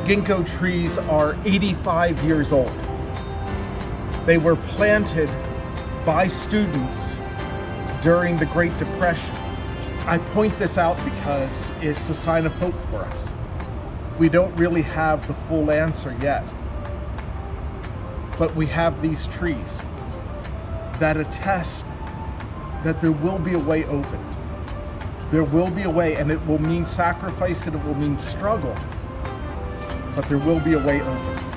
ginkgo trees are 85 years old. They were planted by students during the Great Depression. I point this out because it's a sign of hope for us. We don't really have the full answer yet, but we have these trees that attest that there will be a way open. There will be a way, and it will mean sacrifice and it will mean struggle, but there will be a way open.